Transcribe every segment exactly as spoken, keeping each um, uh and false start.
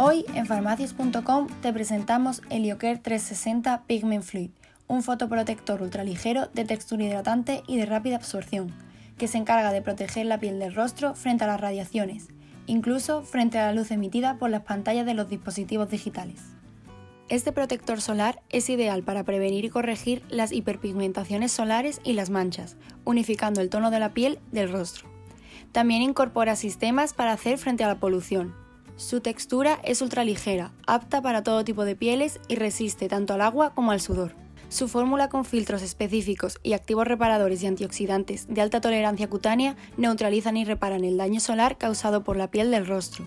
Hoy en farmacias punto com te presentamos Heliocare trescientos sesenta Pigment Fluid, un fotoprotector ultraligero de textura hidratante y de rápida absorción, que se encarga de proteger la piel del rostro frente a las radiaciones, incluso frente a la luz emitida por las pantallas de los dispositivos digitales. Este protector solar es ideal para prevenir y corregir las hiperpigmentaciones solares y las manchas, unificando el tono de la piel del rostro. También incorpora sistemas para hacer frente a la polución. Su textura es ultraligera, apta para todo tipo de pieles y resiste tanto al agua como al sudor. Su fórmula con filtros específicos y activos reparadores y antioxidantes de alta tolerancia cutánea neutralizan y reparan el daño solar causado por la piel del rostro.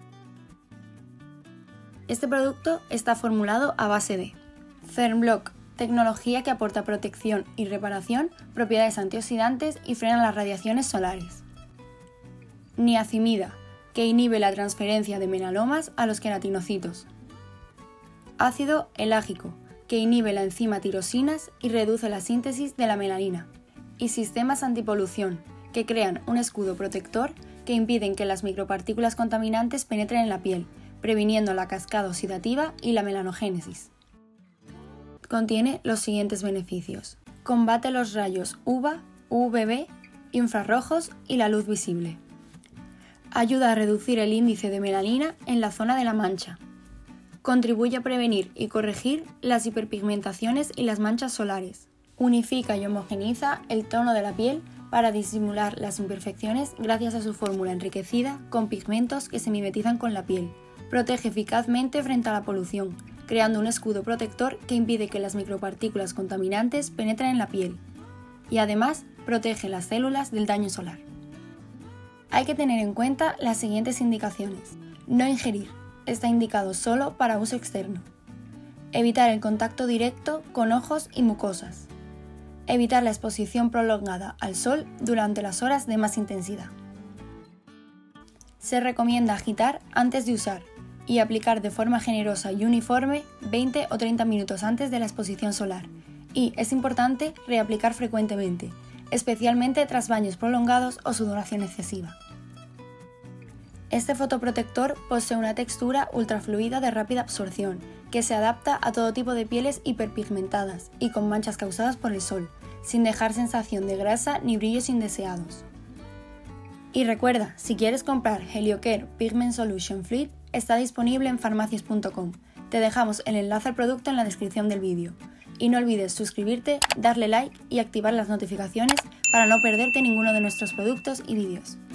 Este producto está formulado a base de Thermblock, tecnología que aporta protección y reparación, propiedades antioxidantes y frena las radiaciones solares. Niacimida, que inhibe la transferencia de melanomas a los queratinocitos. Ácido elágico, que inhibe la enzima tirosinas y reduce la síntesis de la melanina. Y sistemas antipolución, que crean un escudo protector que impiden que las micropartículas contaminantes penetren en la piel, previniendo la cascada oxidativa y la melanogénesis. Contiene los siguientes beneficios. Combate los rayos U V A, U V B, infrarrojos y la luz visible. Ayuda a reducir el índice de melanina en la zona de la mancha. Contribuye a prevenir y corregir las hiperpigmentaciones y las manchas solares. Unifica y homogeneiza el tono de la piel para disimular las imperfecciones gracias a su fórmula enriquecida con pigmentos que se mimetizan con la piel. Protege eficazmente frente a la polución, creando un escudo protector que impide que las micropartículas contaminantes penetren en la piel. Y además, protege las células del daño solar. Hay que tener en cuenta las siguientes indicaciones. No ingerir. Está indicado solo para uso externo. Evitar el contacto directo con ojos y mucosas. Evitar la exposición prolongada al sol durante las horas de más intensidad. Se recomienda agitar antes de usar y aplicar de forma generosa y uniforme veinte o treinta minutos antes de la exposición solar. Y es importante reaplicar frecuentemente, especialmente tras baños prolongados o sudoración excesiva. Este fotoprotector posee una textura ultrafluida de rápida absorción, que se adapta a todo tipo de pieles hiperpigmentadas y con manchas causadas por el sol, sin dejar sensación de grasa ni brillos indeseados. Y recuerda, si quieres comprar Heliocare Pigment Solution Fluid, está disponible en farmacias punto com. Te dejamos el enlace al producto en la descripción del vídeo. Y no olvides suscribirte, darle like y activar las notificaciones para no perderte ninguno de nuestros productos y vídeos.